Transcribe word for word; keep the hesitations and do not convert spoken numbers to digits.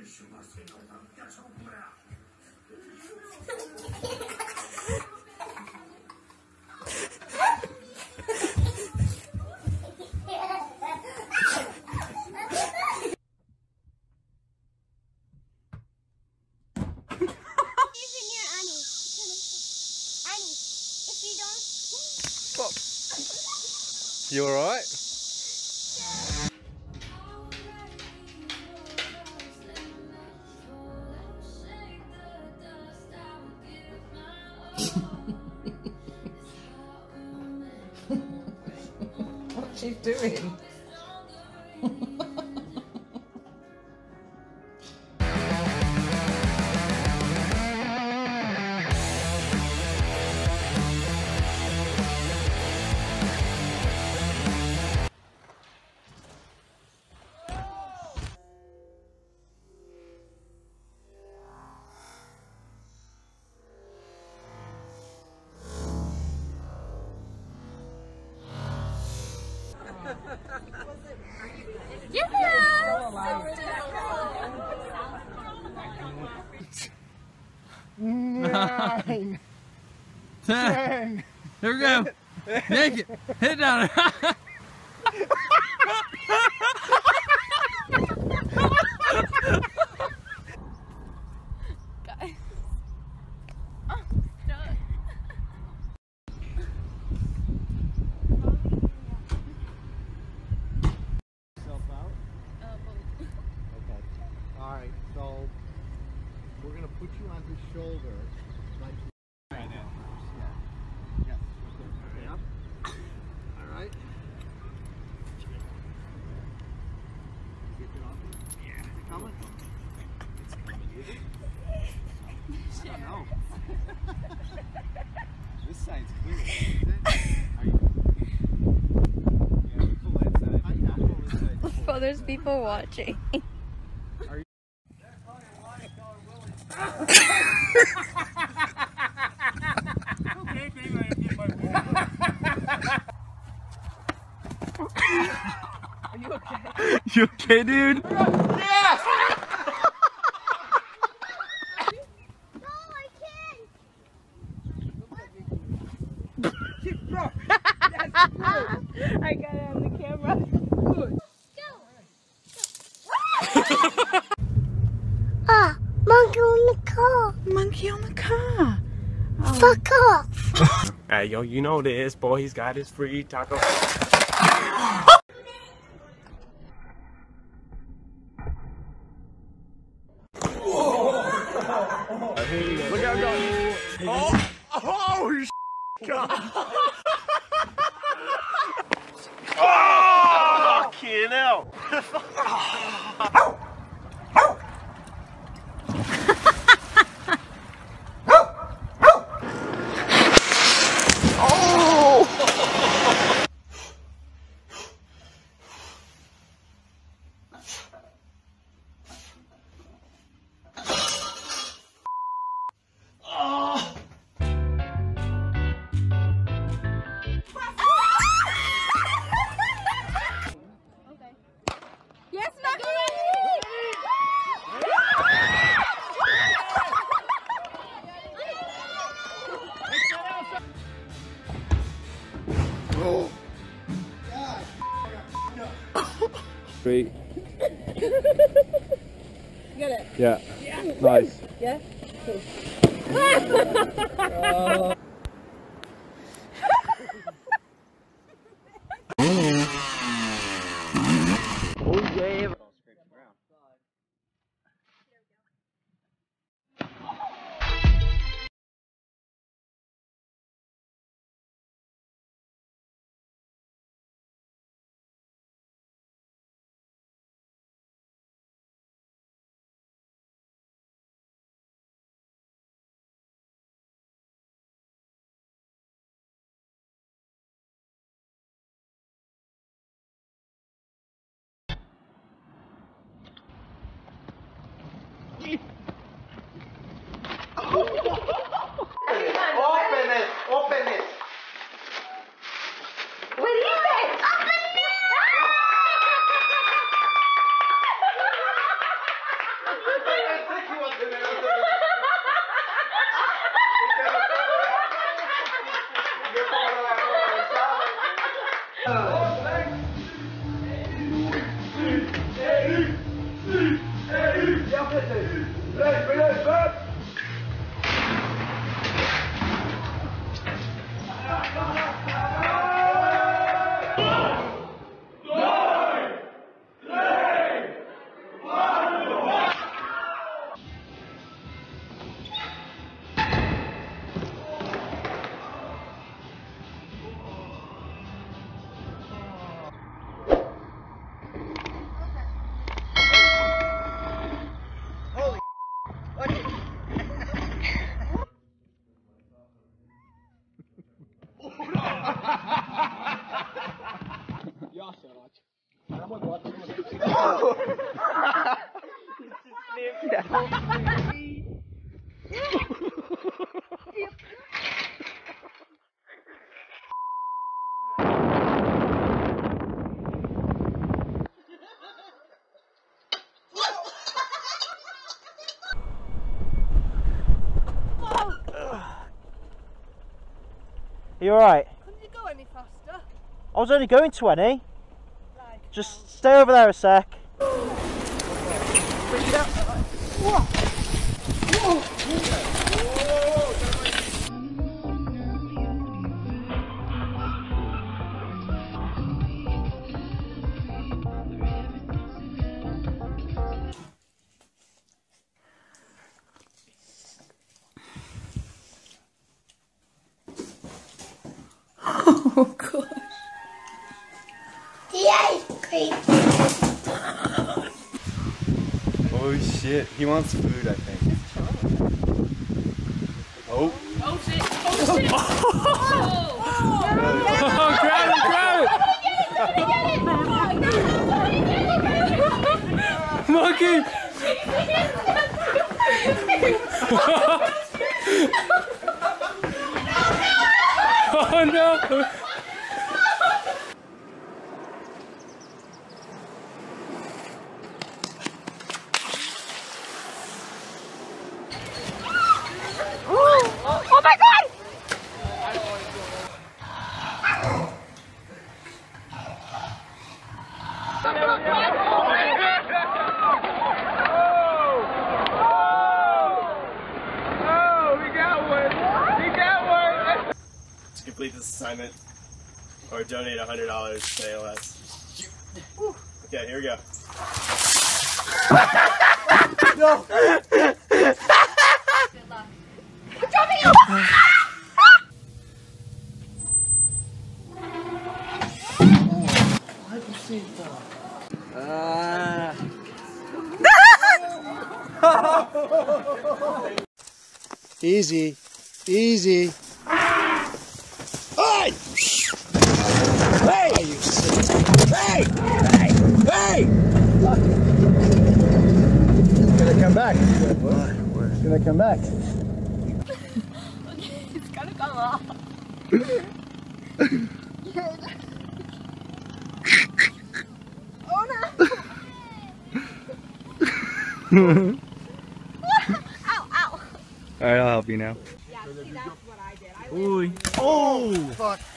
You alright? What's she doing? Nine. Ten. Here we go. Yank it. Hit it down. Guys. I'm stuck. Yourself out? Uh, both. Okay. Alright, so we're gonna put you on his shoulder. Like right now. Yeah. Yes. Okay. Up. Alright. Get it off. Yeah. Is it coming? It's coming. Is it? I don't know. This side's clear. Is it? Are you? Yeah, pull that side. I know. Pull this side. Well, there's people watching. Are you? Okay, baby, I get my Are you okay? You okay, dude? Yes! No, I can't. I got it on the camera. Good. Ah, monkey on the car. Monkey on the car. Oh. Fuck off. Hey, yo, you know this, boy. He's got his free taco. Look out, go. Oh, oh, God. Oh, fucking hell. Yes, Maggie! Three. Get it? Yeah. Yeah. Nice. Yeah? Uh, Are you alright? Couldn't you go any faster? I was only going twenty. Right. Just stay over there a sec. Oh gosh. The ice cream. Oh shit, he wants food, I think. Oh. Oh shit! Oh shit! Oh! Oh, grab it, grab it! Monkey! Oh no! Oh my god! To complete this assignment, or donate one hundred dollars to A L S. Okay, here we go. No! Ah. Easy, easy. Hey! Hey! Hey! Hey! Hey! It's gonna come back. It's gonna come back. Okay, it's gonna come off. Oh no! Ow, ow! Alright, I'll help you now. Yeah, see, that's what I did. I Ooh. Oh! Fuck.